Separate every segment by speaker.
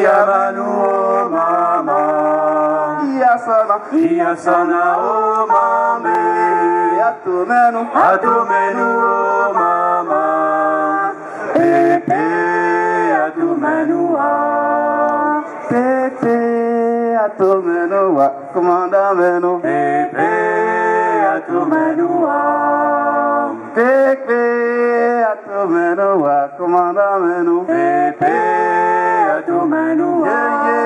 Speaker 1: Iyamanu o mama. Iyasana o mame. Atumenu o mama. Pepe atumenu a.
Speaker 2: Pepe atumenu a. Comanda menu.
Speaker 1: Pepe atumenu a.
Speaker 2: Pepe atumenu a. Comanda menu.
Speaker 1: Pepe atumenu a.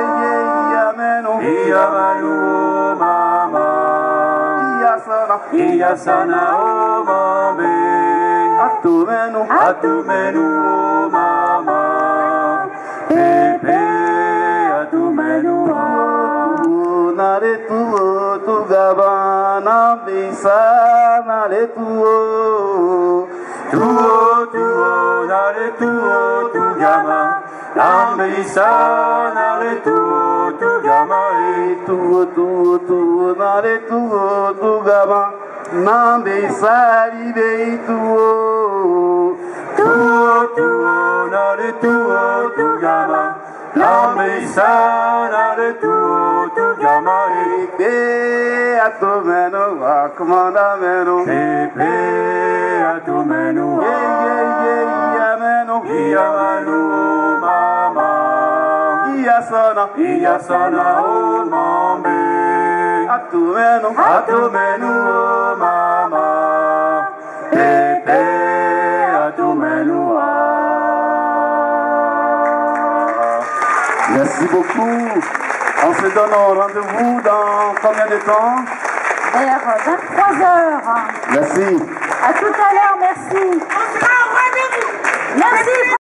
Speaker 1: Iyamanu o mama. Iyasana o mame. Atumenu o mama. Pepe atumenu a.
Speaker 2: Nare tuo tu gabana bisa nare tuo.
Speaker 1: Tuo nare tuo tu gama. Nambisa nare tuo tu gama.
Speaker 2: Tuo nare tuo tu gama. Nambisa ribe tuo.
Speaker 1: Tuo nare tuo tu gama. Nambisa nare tuo tu gama.
Speaker 2: Pepe atumenu a comanda menu.
Speaker 1: Pepe atumenu a. Iyamanu o mama. Iyasana o mame. Atumenu o mama. Pepe atumenu a.
Speaker 2: Merci beaucoup. On se donne rendez-vous dans combien de temps?
Speaker 3: Vers 23h.
Speaker 2: Merci.
Speaker 3: À tout à l'heure, merci. Merci.